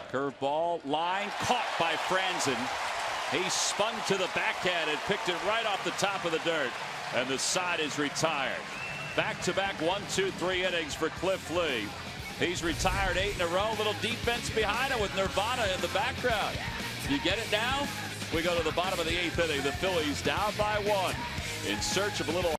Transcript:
Curveball line caught by Frandsen. He spun to the backhand and picked it right off the top of the dirt. And the side is retired. Back-to-back 1-2-3 innings for Cliff Lee. He's retired 8 in a row. Little defense behind him with Nirvana in the background. You get it now? We go to the bottom of the 8th inning. The Phillies down by 1 in search of a little